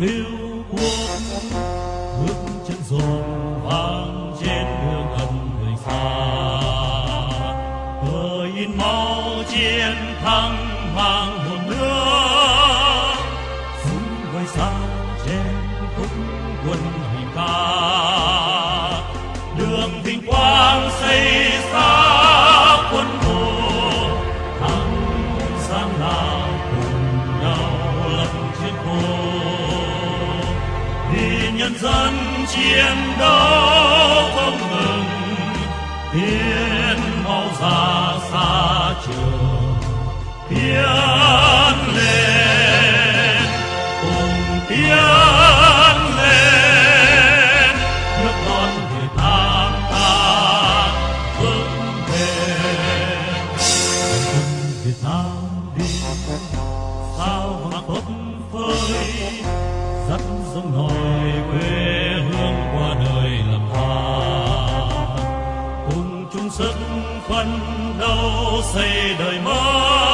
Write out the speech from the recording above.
cứu quốc, bước chân dồn vang trên đường ân người xa. Cờ in máu chiến thắng mang hồn nước, súng vơi xa trên khúc quân hành ca. Đường vinh quang xây xa quân thù, thắng sang nào cùng nhau lập chiến khu. Vì nhân dân chiến đấu không ngừng, tiến mau ra xa trường tiến lên, cùng tiến lên, nước non Việt Nam ta vững bền. Quân Việt Nam đi sao mà tốt vơi, dắt dòng nổi quê hương qua đời làm hòa, cùng chung sức phấn đấu xây đời mới.